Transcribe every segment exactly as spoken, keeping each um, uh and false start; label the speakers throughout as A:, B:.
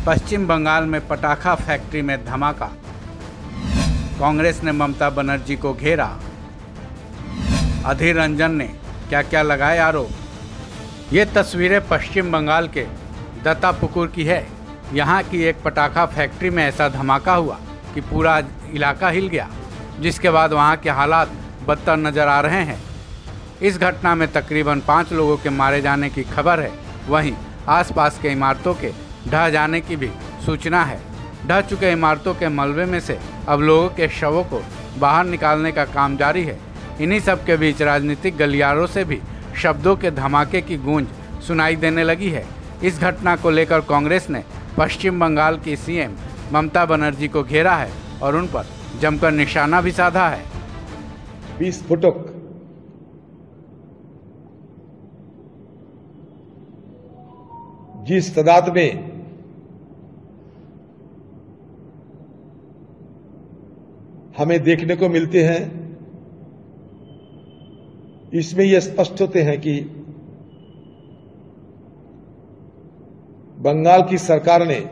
A: पश्चिम बंगाल में पटाखा फैक्ट्री में धमाका। कांग्रेस ने ममता बनर्जी को घेरा। अधीर रंजन ने क्या क्या लगाए आरोप। ये तस्वीरें पश्चिम बंगाल के दत्तापुकुर की है। यहाँ की एक पटाखा फैक्ट्री में ऐसा धमाका हुआ कि पूरा इलाका हिल गया, जिसके बाद वहाँ के हालात बदतर नजर आ रहे हैं। इस घटना में तकरीबन पाँच लोगों के मारे जाने की खबर है। वहीं आसपास के इमारतों के ढह जाने की भी सूचना है। ढह चुके इमारतों के मलबे में से अब लोगों के शवों को बाहर निकालने का काम जारी है। इन्हीं सब के बीच राजनीतिक गलियारों से भी शब्दों के धमाके की गूंज सुनाई देने लगी है। इस घटना को लेकर कांग्रेस ने पश्चिम बंगाल की सीएम ममता बनर्जी को घेरा है और उन पर जमकर निशाना भी साधा है।
B: विस्फोटक जिस तादाद में हमें देखने को मिलते हैं, इसमें यह स्पष्ट होते हैं कि बंगाल की सरकार ने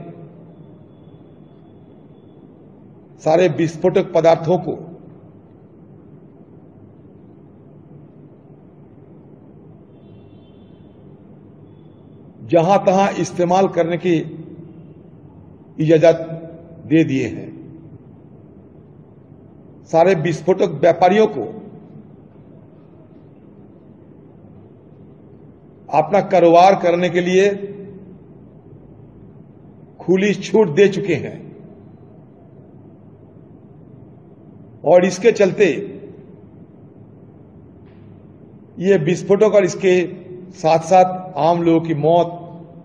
B: सारे विस्फोटक पदार्थों को जहां तहां इस्तेमाल करने की इजाजत दे दिए हैं। सारे विस्फोटक व्यापारियों को अपना कारोबार करने के लिए खुली छूट दे चुके हैं और इसके चलते ये विस्फोटक और इसके साथ साथ आम लोगों की मौत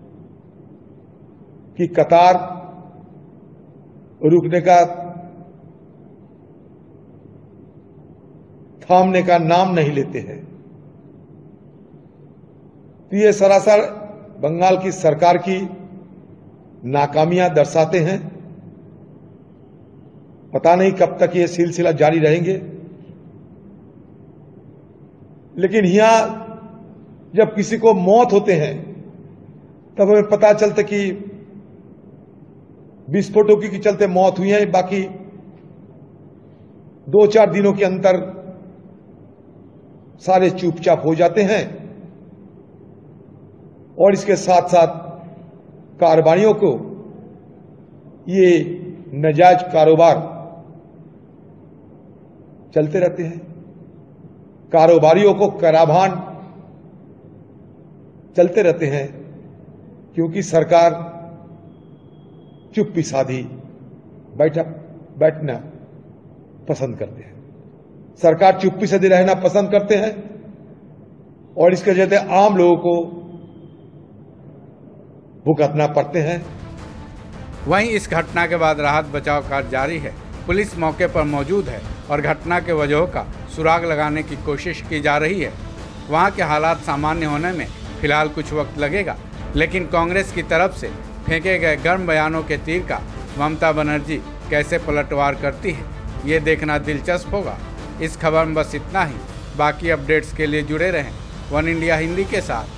B: की कतार रुकने का थामने का नाम नहीं लेते हैं। तो ये सरासर बंगाल की सरकार की नाकामियां दर्शाते हैं। पता नहीं कब तक ये सिलसिला जारी रहेंगे, लेकिन यहां जब किसी को मौत होते हैं तब हमें पता चलता कि विस्फोटकों के चलते मौत हुई है। बाकी दो चार दिनों के अंतर सारे चुपचाप हो जाते हैं और इसके साथ साथ कारोबारियों को ये नाजायज कारोबार चलते रहते हैं। कारोबारियों को कराधान चलते रहते हैं क्योंकि सरकार चुप्पी साधी बैठा बैठना पसंद करते हैं। सरकार चुप्पी साधी रहना पसंद करते हैं और इसके चलते आम लोगों को भुगतना पड़ते हैं।
A: वहीं इस घटना के बाद राहत बचाव कार्य जारी है। पुलिस मौके पर मौजूद है और घटना के वजहों का सुराग लगाने की कोशिश की जा रही है। वहां के हालात सामान्य होने में फिलहाल कुछ वक्त लगेगा, लेकिन कांग्रेस की तरफ से फेंके गए गर्म बयानों के तीर का ममता बनर्जी कैसे पलटवार करती है, ये देखना दिलचस्प होगा। इस खबर में बस इतना ही। बाकी अपडेट्स के लिए जुड़े रहें वन इंडिया हिंदी के साथ।